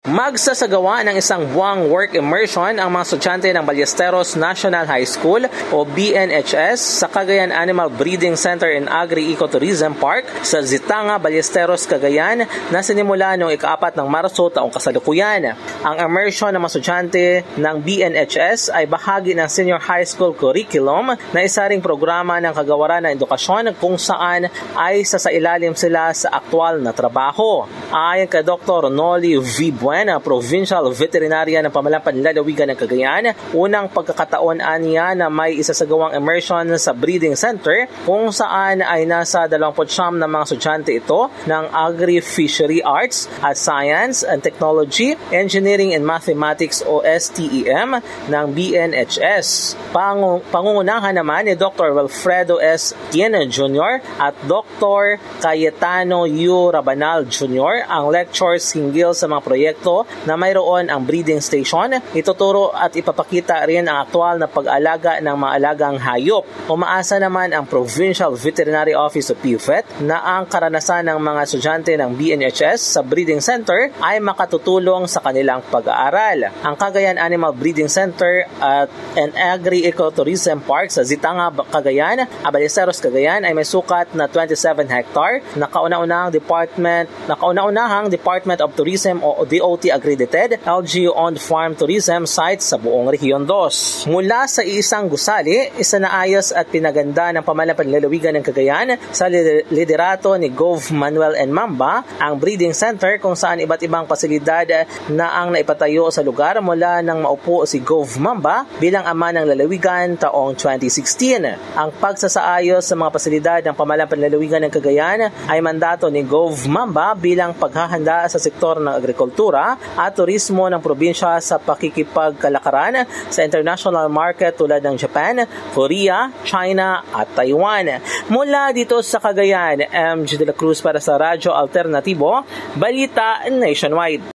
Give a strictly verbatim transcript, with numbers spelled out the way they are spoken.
Magsasagawa ng isang buwang work immersion ang mga estudyante ng Ballesteros National High School o B N H S sa Cagayan Animal Breeding Center and Agri-Ecotourism Park sa Zitanga, Ballesteros, Cagayan na sinimula noong ika-apat ng Marso taong kasalukuyan. Ang immersion ng mga estudyante ng B N H S ay bahagi ng Senior High School Curriculum na isa ring programa ng kagawaran ng edukasyon kung saan ay sasailalim sila sa aktwal na trabaho. Ayon kay Doctor Noli V. Buena, Provincial Veterinarian ng Pamahalang Panlalawigan ng Cagayan, unang pagkakataon niya na may isasagawang immersion sa breeding center kung saan ay nasa dalawampu't siyam na mga estudyante ito ng Agri-Fishery Arts at Science and Technology, Engineering and Mathematics o S T E M ng B N H S. Pang- pangungunahan naman ni Doctor Wilfredo S. Tiene Junior at Doctor Cayetano U. Rabanal Junior ang lectures hinggil sa mga proyekto na mayroon ang breeding station. Ituturo at ipapakita rin ang aktwal na pag-alaga ng mga alagang hayop. Umaasa naman ang Provincial Veterinary Office o P V E T na ang karanasan ng mga estudyante ng B N H S sa breeding center ay makatutulong sa kanilang pag-aaral. Ang Cagayan Animal Breeding Center at an Agri-Ecotourism Park sa Zitanga, Cagayan, Ballesteros, Cagayan ay may sukat na twenty-seven hectare na kauna-unahang Department na kauna-unahang Department of Tourism o D O T accredited L G U-owned farm tourism site sa buong Rehiyon two. Mula sa isang gusali, isinaayos at pinaganda ng Pamahalang Panlalawigan ng Cagayan sa liderato ni Gov Manuel N. Mamba ang breeding center kung saan iba't ibang pasilidad na ang naipatayo sa lugar mula nang maupo si Gov Mamba bilang ama ng lalawigan taong twenty sixteen. Ang pagsasaayos sa mga pasilidad ng Pamahalang Panlalawigan ng Cagayan ay mandato ni Gov Mamba bilang paghahanda sa sektor ng agrikultura at turismo ng probinsya sa pakikipagkalakaran sa international market tulad ng Japan, Korea, China at Taiwan. Mula dito sa Cagayan, M J De La Cruz para sa Radyo Alternatibo, Balita Nationwide.